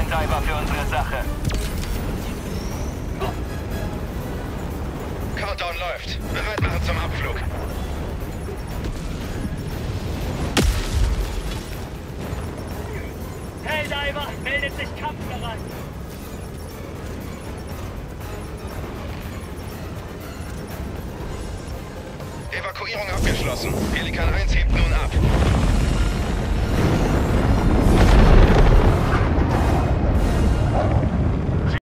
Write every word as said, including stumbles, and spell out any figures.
ein Diver für unsere Sache. Countdown läuft. Bereit machen zum Abflug. Helldiver meldet sich kampfbereit. Evakuierung abgeschlossen. Pelikan eins hebt nun ab.